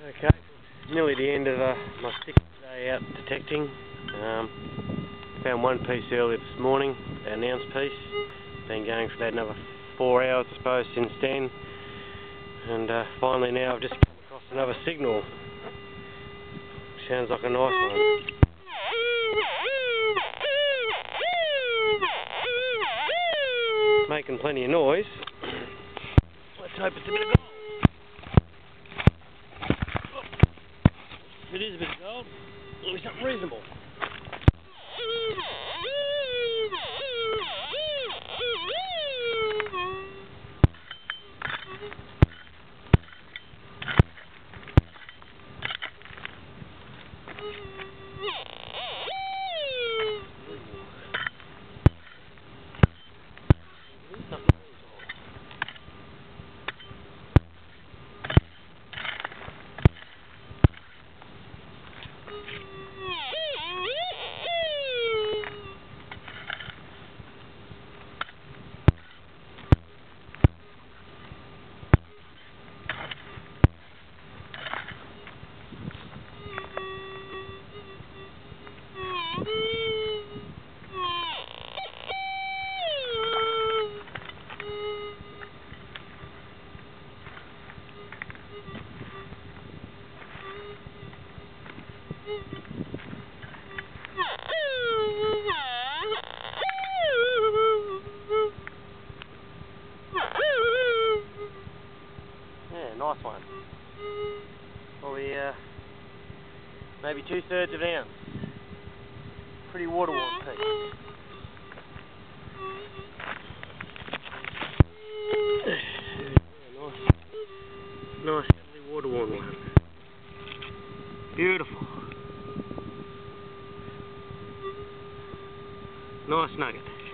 Okay, nearly the end of my 6th day out detecting. Found one piece earlier this morning, an ounce piece. Been going for about another 4 hours I suppose since then. And finally now I've just come across another signal. Sounds like a nice one. Making plenty of noise. Let's hope it's a bit of gold. If it is a bit of gold, it'll be something reasonable. Yeah, nice one. Probably maybe 2/3 of an ounce. Pretty water-worn piece. Yeah, nice heavily water-worn one. Beautiful. Nice nugget.